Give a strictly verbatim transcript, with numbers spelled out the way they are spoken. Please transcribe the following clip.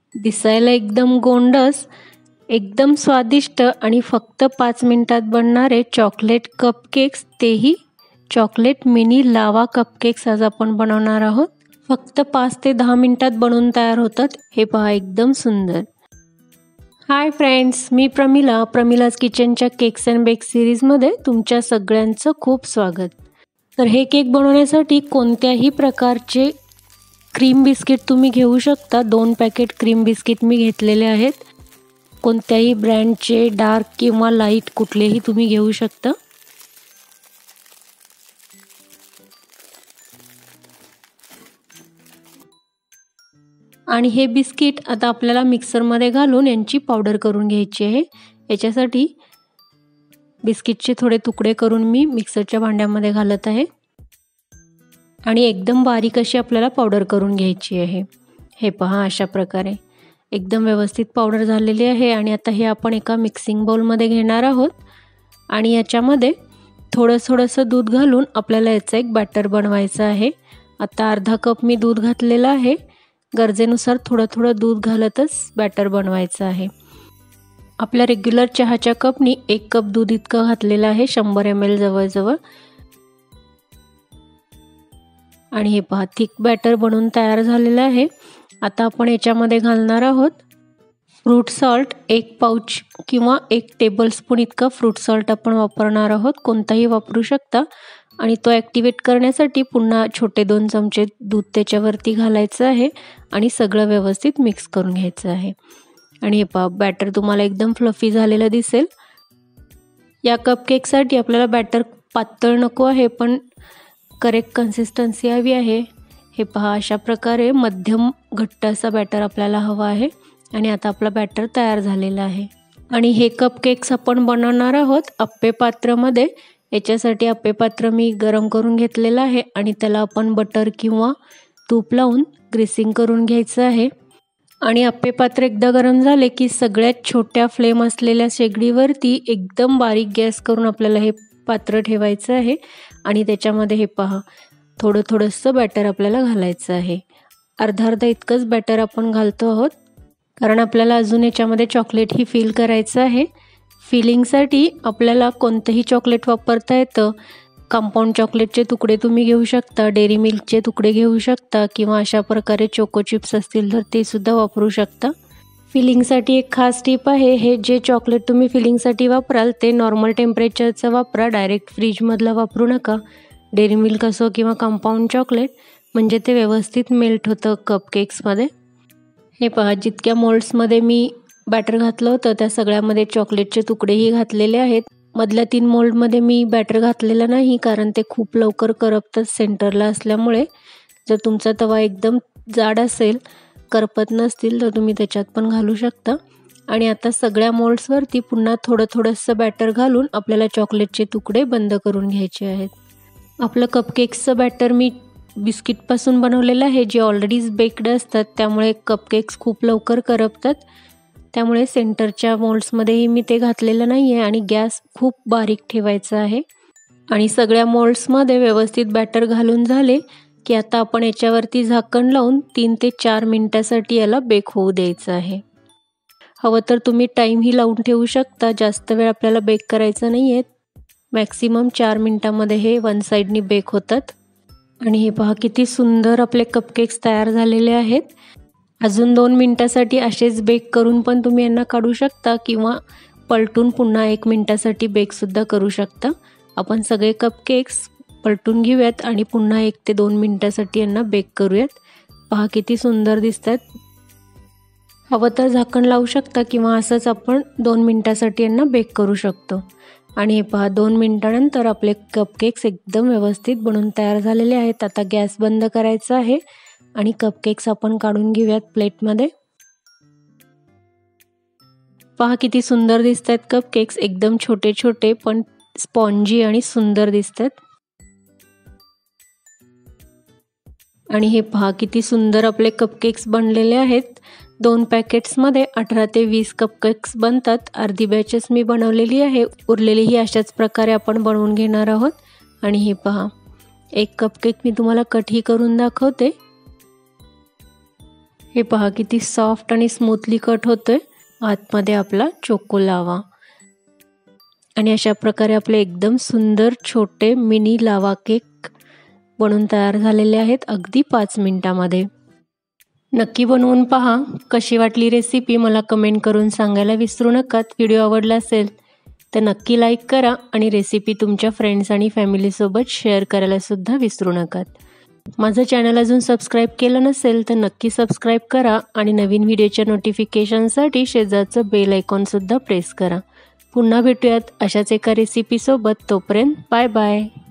दिसायला एकदम गोंडस, एकदम स्वादिष्ट आणि फक्त पाच मिनिटात बनणारे चॉकलेट कप केक्स, तेही chocolate mini lava cupcakes आज आपण बनवणार आहोत। फक्त पाच ते दहा मिनिटात बनवून तयार होतात। हे पहा एकदम सुंदर। हाय फ्रेंड्स, मी प्रमिला, प्रमिलाज किचनच्या केक्स अँड बेक्स सिरीजमध्ये तुमच्या सगळ्यांचं खूप स्वागत। तर हे केक बनवण्यासाठी कोणत्याही प्रकारचे क्रीम बिस्किट तुम्ही घेऊ शकता। दोन पॅकेट क्रीम बिस्किट मी घेतलेले आहेत। कोणत्याही ब्रँडचे डार्क किंवा लाईट कुठलेही तुम्ही घेऊ शकता। आणि हे बिस्किट आता आपल्याला मिक्सरमध्ये घालून यांची पावडर करून घ्यायची आहे। याच्यासाठी बिस्किटचे थोडे तुकडे करून मी मिक्सरच्या भांड्यामध्ये घालत आहे आणि एकदम बारीक अशी आपल्याला पावडर करून घ्यायची आहे। हे पहा अशा प्रकारे एकदम व्यवस्थित पावडर झालेली आहे। आणि आता हे आपण एका मिक्सिंग बाउलमध्ये घेणार आहोत आणि याच्यामध्ये थोडं थोडंसं दूध घालून आपल्याला याचा एक बॅटर बनवायचा आहे। आता अर्धा कप मी दूध घातलेला आहे। गरजेनुसार थोडं थोडं दूध घालतच बॅटर बनवायचं आहे। आपल्या रेग्युलर चहाच्या कपनी एक कप दूध इतकं घातलेलं आहे, शंभर एम एल जवळजवळ। आणि हे पहा थिक बॅटर बनवून तयार झालेलं आहे। आता आपण याच्यामध्ये घालणार आहोत फ्रूट सॉल्ट, एक पाउच किंवा एक टेबलस्पून इतका फ्रूट सॉल्ट आपण वापरणार आहोत। कोणताही वापरू शकता। आणि तो ॲक्टिवेट करण्यासाठी पुन्हा छोटे दोन चमचे दूध त्याच्यावरती घालायचं आहे आणि सगळं व्यवस्थित मिक्स करून घ्यायचं आहे। आणि हे पहा बॅटर तुम्हाला एकदम फ्लफी झालेलं दिसेल। या कपकेकसाठी आपल्याला बॅटर पातळ नको आहे, पण करेक्ट कन्सिस्टन्सी हवी आहे। हे पहा अशा प्रकारे मध्यम घट्ट असा बॅटर आपल्याला हवा आहे। आणि आता आपला बॅटर तयार झालेला आहे। आणि हे कपकेक्स आपण बनवणार आहोत अप्पे पात्रामध्ये। याच्यासाठी अप्पे पात्र मी गरम करून घेतलेलं आहे आणि त्याला आपण बटर किंवा तूप लावून ग्रीसिंग करून घ्यायचं आहे। आणि अप्पे पात्र एकदा गरम झाले की सगळ्यात छोट्या फ्लेम असलेल्या शेगडीवरती एकदम बारीक गॅस करून आपल्याला हे पात्र ठेवायचं आहे। आणि त्याच्यामध्ये हे पहा थोडं थोडंसं बॅटर आपल्याला घालायचं आहे। अर्धा अर्धा इतकंच बॅटर आपण घालतो आहोत, कारण आपल्याला अजून याच्यामध्ये चॉकलेट ही फिल करायचं आहे। फिलिंगसाठी आपल्याला कोणतंही चॉकलेट वापरता येतं। कंपाऊंड चॉकलेटचे तुकडे तुम्ही घेऊ शकता, डेअरी मिल्कचे तुकडे घेऊ शकता किंवा अशा प्रकारे चोको चिप्स असतील तर ते सुद्धा वापरू शकता। फिलिंगसाठी एक खास टिप आहे, हे जे चॉकलेट तुम्ही फिलिंगसाठी वापराल ते नॉर्मल टेम्परेचरचं वापरा, डायरेक्ट फ्रीजमधलं वापरू नका। डेअरी मिल्क असो किंवा कंपाऊंड चॉकलेट, म्हणजे ते व्यवस्थित मेल्ट होतं कपकेक्समध्ये। हे पहा जितक्या मोल्ड्समध्ये मी बॅटर घातलं होतं त्या सगळ्यामध्ये चॉकलेटचे तुकडेही घातलेले आहेत। मधल्या तीन मोल्डमध्ये मी बॅटर घातलेलं नाही, कारण ते खूप लवकर करपतं सेंटरला असल्यामुळे। जर तुमचा तवा एकदम जाड असेल, करपत नसतील तर तुम्ही त्याच्यात पण घालू शकता। आणि आता सगळ्या मोल्ड्सवरती पुन्हा थोडं थोडंसं बॅटर घालून आपल्याला चॉकलेटचे तुकडे बंद करून घ्यायचे आहेत। आपलं कपकेक्सचं बॅटर मी बिस्किटपासून बनवलेलं आहे, जे ऑलरेडीच बेक्ड असतात, त्यामुळे कपकेक्स खूप लवकर करपतात। त्यामुळे सेंटरच्या मोल्ड्समध्येही मी ते घातलेलं नाही आहे आणि गॅस खूप बारीक ठेवायचा आहे। आणि सगळ्या मोल्ड्समध्ये व्यवस्थित बॅटर घालून झाले की आता आपण याच्यावरती झाकण लावून तीन ते चार मिनिटासाठी याला बेक होऊ द्यायचं आहे। हवं तर तुम्ही टाईमही लावून ठेवू शकता, जास्त वेळ आपल्याला बेक करायचं नाही आहे। मॅक्सिमम चार मिनिटामध्ये हे वन साईडनी बेक होतात। आणि हे पहा किती सुंदर आपले कपकेक्स तयार झालेले आहेत। अजून दोन मिनिटासाठी असेच बेक करून पण तुम्ही यांना काढू शकता किंवा पलटून पुन्हा एक मिनिटासाठी बेकसुद्धा करू शकता। आपण सगळे कपकेक्स पलटून घेऊयात आणि पुन्हा एक ते दोन मिनिटासाठी यांना बेक करूयात। पहा किती सुंदर दिसतात। हवं तर झाकण लावू शकता किंवा असंच आपण दोन मिनिटासाठी यांना बेक करू शकतो। आणि हे पहा दोन मिनिटानंतर आपले कपकेक्स एकदम व्यवस्थित बनून तयार झालेले आहेत। आता गॅस बंद करायचा आहे आणि कपकेक्स आपण काढून घेऊयात प्लेटमध्ये। पहा किती सुंदर दिसतात कपकेक्स, एकदम छोटे छोटे पण स्पॉन्जी आणि सुंदर दिसतात। आणि हे पहा किती सुंदर आपले कपकेक्स बनलेले आहेत। दोन पॅकेट्समध्ये अठरा ते वीस कपकेक्स बनतात। अर्धी बॅचेस मी बनवलेली आहे, उरलेलीही अशाच प्रकारे आपण बनवून घेणार आहोत। आणि हे पहा एक कपकेक मी तुम्हाला कटही करून दाखवते। हे पहा किती सॉफ्ट आणि स्मूथली कट होतोय आतमध्ये आपला चोको लावा। आणि अशा प्रकारे आपले एकदम सुंदर छोटे मिनी लावा केक बनून तयार झालेले आहेत अगदी पाच मिनिटांमध्ये। नक्की बनवून पहा। कशी वाटली रेसिपी मला कमेंट करून सांगायला विसरू नका। व्हिडिओ आवडला असेल तर नक्की लाईक करा आणि रेसिपी तुमच्या फ्रेंड्स आणि फॅमिली सोबत शेअर करायला सुद्धा विसरू नका। माझं चॅनल अजून सबस्क्राइब केलं नसेल तर नक्की सबस्क्राइब करा आणि नवीन व्हिडिओच्या नोटिफिकेशनसाठी शेजारचं बेल आयकॉन सुद्धा प्रेस करा। पुन्हा भेटूयात अशाच एका रेसिपी सोबत। तोपर्यंत बाय बाय।